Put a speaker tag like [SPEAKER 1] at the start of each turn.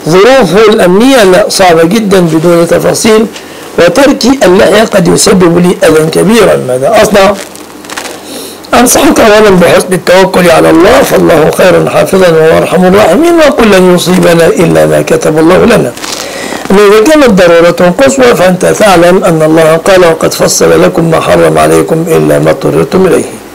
[SPEAKER 1] ظروفه الأمنية لا صعبة جدا بدون تفاصيل، وترك اللحية قد يسبب لي أذى كبيرا، ماذا أصنع؟ أنصحك أولا بحسن التوكل على الله، فالله خير حافظا وهو أرحم الراحمين، وقل لن يصيبنا إلا ما كتب الله لنا. إذا كانت ضرورة قصوى فأنت تعلم أن الله قال: وقد فصل لكم ما حرم عليكم إلا ما اضطررتم إليه.